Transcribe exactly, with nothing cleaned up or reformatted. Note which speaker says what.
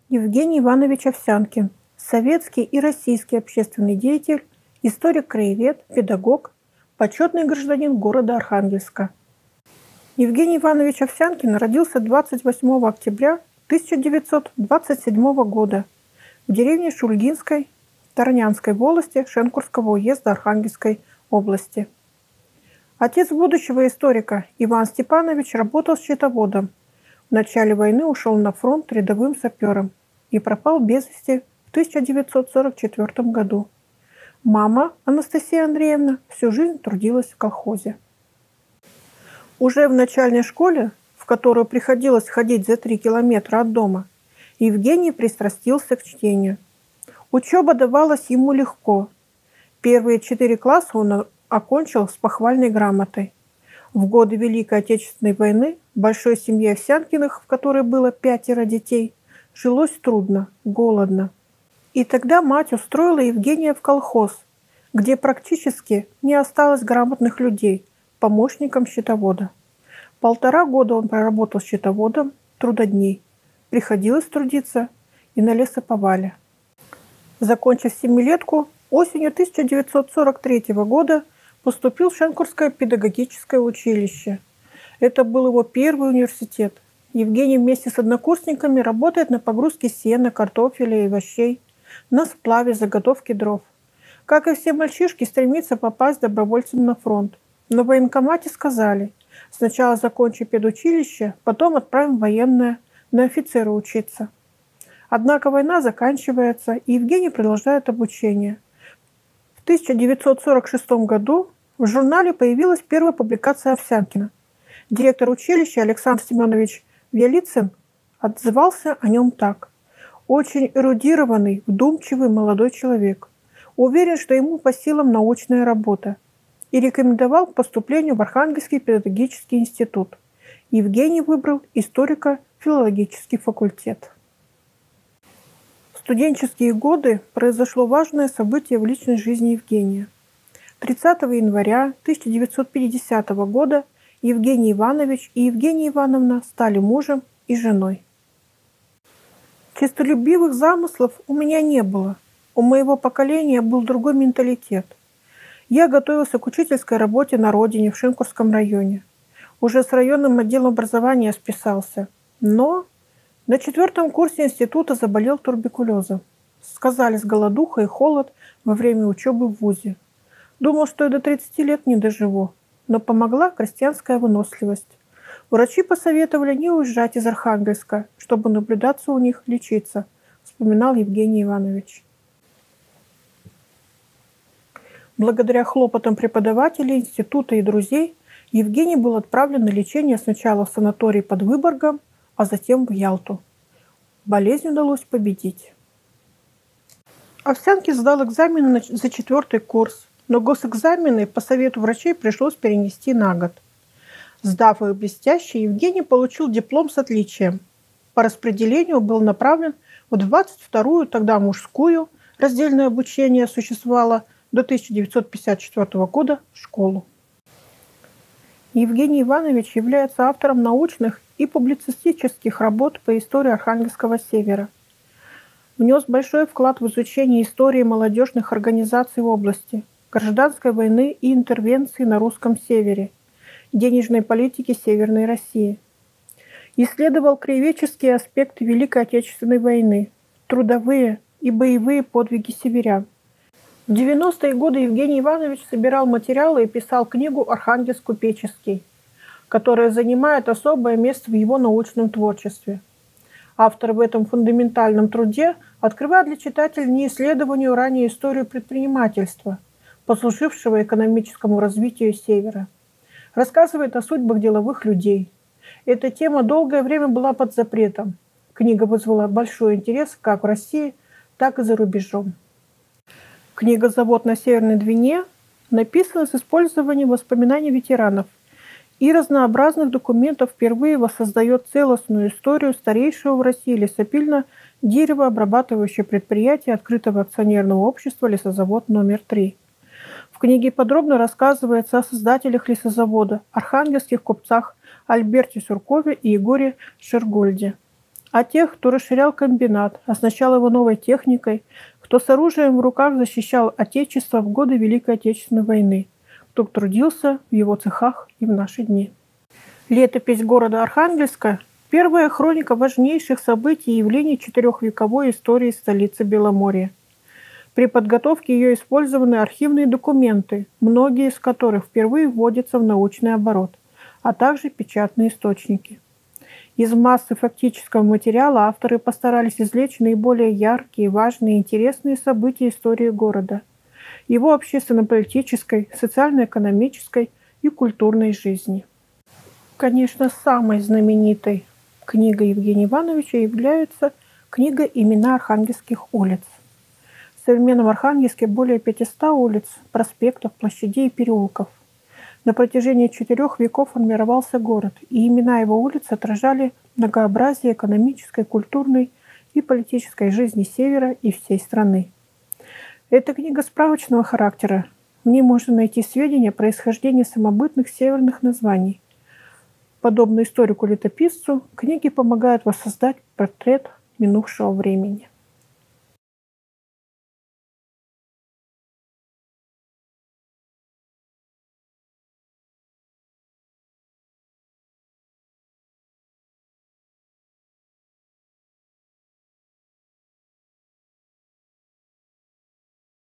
Speaker 1: Евгений Иванович Овсянкин, советский и российский общественный деятель, историк-краевед, педагог, почетный гражданин города Архангельска. Евгений Иванович Овсянкин родился двадцать восьмого октября тысяча девятьсот двадцать седьмого года в деревне Шульгинской Тарнянской волости Шенкурского уезда Архангельской области. Отец будущего историка Иван Степанович работал счетоводом. В начале войны ушел на фронт рядовым сапером и пропал без вести в тысяча девятьсот сорок четвёртом году. Мама, Анастасия Андреевна, всю жизнь трудилась в колхозе. Уже в начальной школе, в которую приходилось ходить за три километра от дома, Евгений пристрастился к чтению. Учеба давалась ему легко. Первые четыре класса он окончил с похвальной грамотой. В годы Великой Отечественной войны большой семье Овсянкиных, в которой было пятеро детей, жилось трудно, голодно. И тогда мать устроила Евгения в колхоз, где практически не осталось грамотных людей, помощником счетовода. Полтора года он проработал счетоводом, трудодней. Приходилось трудиться и на лесоповале. Закончив семилетку, осенью тысяча девятьсот сорок третьего года поступил в Шенкурское педагогическое училище. Это был его первый университет. Евгений вместе с однокурсниками работает на погрузке сена, картофеля и овощей, на сплаве, заготовке дров. Как и все мальчишки, стремится попасть добровольцем на фронт. Но в военкомате сказали: сначала закончи педучилище, потом отправим в военное, на офицера учиться. Однако война заканчивается, и Евгений продолжает обучение. В тысяча девятьсот сорок шестом году в журнале появилась первая публикация Овсянкина. Директор училища Александр Семенович Велицын отзывался о нем так: «Очень эрудированный, вдумчивый молодой человек. Уверен, что ему по силам научная работа». И рекомендовал к поступлению в Архангельский педагогический институт. Евгений выбрал историко-филологический факультет. В студенческие годы произошло важное событие в личной жизни Евгения. тридцатого января тысяча девятьсот пятидесятого года Евгений Иванович и Евгения Ивановна стали мужем и женой. Честолюбивых замыслов у меня не было. У моего поколения был другой менталитет. Я готовился к учительской работе на родине в Шенкурском районе. Уже с районным отделом образования списался. Но на четвертом курсе института заболел туберкулезом. Сказались голодуха и холод во время учебы в вузе. Думал, что и до тридцати лет не доживу, но помогла крестьянская выносливость. Врачи посоветовали не уезжать из Архангельска, чтобы наблюдаться у них, лечиться, вспоминал Евгений Иванович. Благодаря хлопотам преподавателей института и друзей Евгений был отправлен на лечение сначала в санаторий под Выборгом, а затем в Ялту. Болезнь удалось победить. Овсянкин сдал экзамены за четвертый курс, но госэкзамены по совету врачей пришлось перенести на год. Сдав их блестяще, Евгений получил диплом с отличием. По распределению был направлен в двадцать вторую, тогда мужскую, раздельное обучение существовало до тысяча девятьсот пятьдесят четвёртого года, школу. Евгений Иванович является автором научных и публицистических работ по истории Архангельского севера. Внес большой вклад в изучение истории молодежных организаций в области, гражданской войны и интервенции на русском севере, денежной политики Северной России. Исследовал краеведческие аспекты Великой Отечественной войны, трудовые и боевые подвиги северян. В девяностые годы Евгений Иванович собирал материалы и писал книгу «Архангельск-Купеческий», которая занимает особое место в его научном творчестве. Автор в этом фундаментальном труде открывает для читателя не исследованию ранее историю предпринимательства, послужившего экономическому развитию Севера. Рассказывает о судьбах деловых людей. Эта тема долгое время была под запретом. Книга вызвала большой интерес как в России, так и за рубежом. Книга «Завод на Северной Двине» написана с использованием воспоминаний ветеранов и разнообразных документов, впервые воссоздает целостную историю старейшего в России лесопильно-деревообрабатывающего предприятия открытого акционерного общества «Лесозавод номер три». В книге подробно рассказывается о создателях лесозавода, архангельских купцах Альберте Суркове и Егоре Шергольде, о тех, кто расширял комбинат, оснащал его новой техникой, кто с оружием в руках защищал Отечество в годы Великой Отечественной войны, кто трудился в его цехах и в наши дни. Летопись города Архангельска – первая хроника важнейших событий и явлений четырехвековой истории столицы Беломорья. При подготовке ее использованы архивные документы, многие из которых впервые вводятся в научный оборот, а также печатные источники. Из массы фактического материала авторы постарались извлечь наиболее яркие, важные и интересные события истории города, его общественно-политической, социально-экономической и культурной жизни. Конечно, самой знаменитой книгой Евгения Ивановича является книга «Имена архангельских улиц». В современном Архангельске более пятисот улиц, проспектов, площадей и переулков. На протяжении четырех веков формировался город, и имена его улиц отражали многообразие экономической, культурной и политической жизни Севера и всей страны. Эта книга справочного характера. В ней можно найти сведения о происхождении самобытных северных названий. Подобно историку-летописцу, книги помогают воссоздать портрет минувшего времени.